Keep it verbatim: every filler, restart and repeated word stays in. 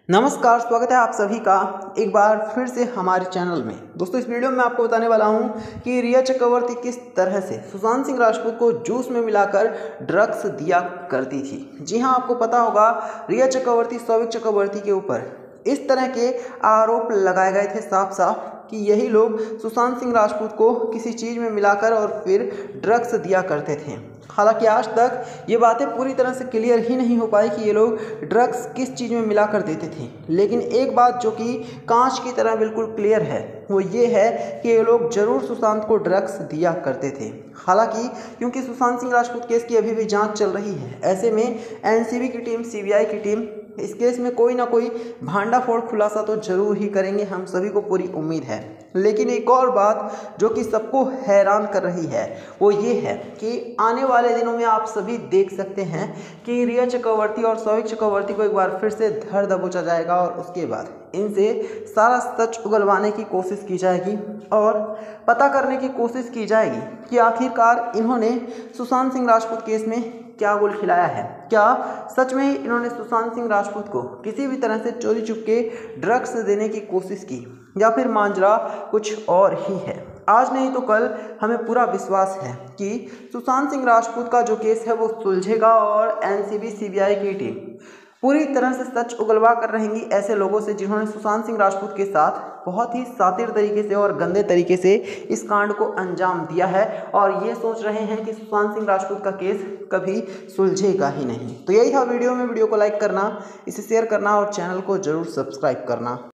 नमस्कार, स्वागत है आप सभी का एक बार फिर से हमारे चैनल में। दोस्तों, इस वीडियो में आपको बताने वाला हूं कि रिया चक्रवर्ती किस तरह से सुशांत सिंह राजपूत को जूस में मिलाकर ड्रग्स दिया करती थी। जी हां, आपको पता होगा रिया चक्रवर्ती सौविक चक्रवर्ती के ऊपर इस तरह के आरोप लगाए गए थे साफ साफ कि यही लोग सुशांत सिंह राजपूत को किसी चीज़ में मिलाकर और फिर ड्रग्स दिया करते थे। हालांकि आज तक ये बातें पूरी तरह से क्लियर ही नहीं हो पाई कि ये लोग ड्रग्स किस चीज़ में मिला कर देते थे, लेकिन एक बात जो कि कांच की तरह बिल्कुल क्लियर है वो ये है कि ये लोग ज़रूर सुशांत को ड्रग्स दिया करते थे। हालांकि क्योंकि सुशांत सिंह राजपूत केस की अभी भी जांच चल रही है, ऐसे में एनसीबी की टीम, सीबीआई की टीम इस केस में कोई ना कोई भांडाफोड़ खुलासा तो जरूर ही करेंगे, हम सभी को पूरी उम्मीद है। लेकिन एक और बात जो कि सबको हैरान कर रही है वो ये है कि आने वाले दिनों में आप सभी देख सकते हैं कि रिया चक्रवर्ती और सौविक चक्रवर्ती को एक बार फिर से धर दबोचा जाएगा और उसके बाद इनसे सारा सच उगलवाने की कोशिश की जाएगी और पता करने की कोशिश की जाएगी कि आखिरकार इन्होंने सुशांत सिंह राजपूत केस में क्या गोल खिलाया है। क्या सच में ही इन्होंने सुशांत सिंह राजपूत को किसी भी तरह से चोरी चुपके ड्रग्स देने की कोशिश की या फिर मांजरा कुछ और ही है। आज नहीं तो कल हमें पूरा विश्वास है कि सुशांत सिंह राजपूत का जो केस है वो सुलझेगा और एनसीबी सीबीआई की टीम पूरी तरह से सच उगलवा कर रहेंगी ऐसे लोगों से जिन्होंने सुशांत सिंह राजपूत के साथ बहुत ही शातिर तरीके से और गंदे तरीके से इस कांड को अंजाम दिया है और ये सोच रहे हैं कि सुशांत सिंह राजपूत का केस कभी सुलझेगा ही नहीं। तो यही था वीडियो में। वीडियो को लाइक करना, इसे शेयर करना और चैनल को जरूर सब्सक्राइब करना।